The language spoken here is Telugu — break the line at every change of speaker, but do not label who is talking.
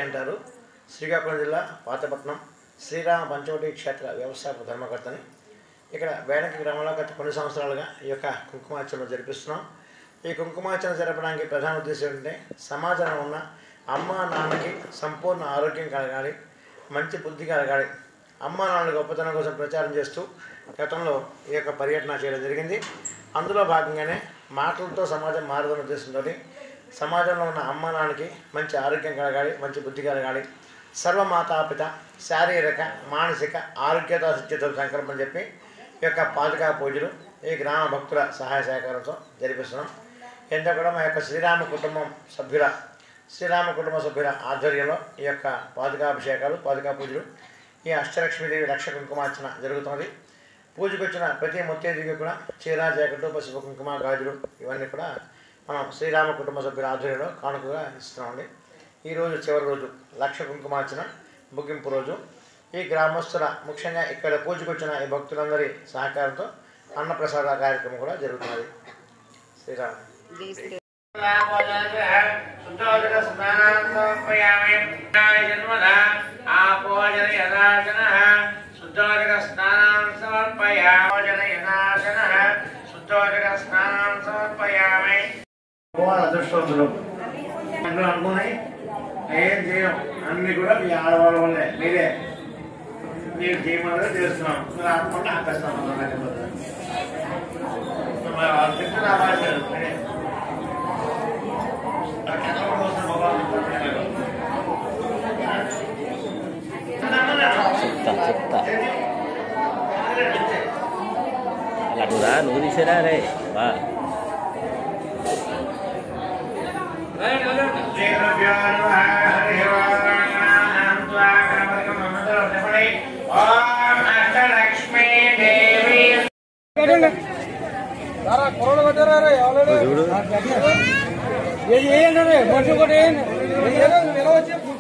అంటారు. శ్రీకాకుళం జిల్లా పాతపట్నం శ్రీరామ పంచవటి క్షేత్ర వ్యవస్థాపక ధర్మకర్తని. ఇక్కడ వేడంకి గ్రామంలో గత కొన్ని సంవత్సరాలుగా ఈ యొక్క కుంకుమార్చనలు జరిపిస్తున్నాం. ఈ కుంకుమార్చన జరపడానికి ప్రధాన ఉద్దేశం ఏంటంటే సమాజంలో ఉన్న అమ్మ నాన్నకి సంపూర్ణ ఆరోగ్యం కలగాలి, మంచి బుద్ధి కలగాలి. అమ్మ నాన్నల గొప్పతనం కోసం ప్రచారం చేస్తూ గతంలో ఈ యొక్క పర్యటన చేయడం జరిగింది. అందులో భాగంగానే మాటలతో సమాజం మారుతున్న ఉద్దేశంతో సమాజంలో ఉన్న అమ్మ నాన్నకి మంచి ఆరోగ్యం కలగాలి, మంచి బుద్ధి కలగాలి, సర్వమాతాపిత శారీరక మానసిక ఆరోగ్యత శుద్ధితో సంకల్పం చెప్పి ఈ యొక్క పాదుకా పూజలు ఈ గ్రామ భక్తుల సహాయ సహకారంతో జరిపిస్తున్నాం. ఎంత కూడా మా యొక్క శ్రీరామ కుటుంబ సభ్యుల ఆధ్వర్యంలో ఈ యొక్క పాదుకాభిషేకాలు పాదుకా పూజలు ఈ అష్టలక్ష్మీదేవి లక్ష కుంకుమార్చన జరుగుతుంది. పూజకు వచ్చిన ప్రతి ముత్తైదుకి కూడా చీర జాకెట్టు పసుపు కుంకుమ గాజులు ఇవన్నీ కూడా మనం శ్రీరామ కుటుంబ సభ్యుల ఆధ్వర్యంలో కానుకగా ఇస్తున్నామండి. ఈరోజు చివరి రోజు లక్ష కుంకుమార్చన ముగింపు రోజు. ఈ గ్రామస్తుల ముఖ్యంగా ఇక్కడ పూజకు వచ్చిన ఈ భక్తులందరి సహకారంతో అన్నప్రసాద కార్యక్రమం కూడా జరుగుతున్నది. శ్రీరామ్ అదృష్టవంతులు అనుకున్నాయి ఏం చేయం అన్ని కూడా మీ ఆడవాళ్ళ వల్లే మీరు చేయమని చేస్తున్నాం. మీరు ఆపకుండా ఆపేస్తాం.
చెప్తా నువ్వు తీసేరా రే బా
చూడు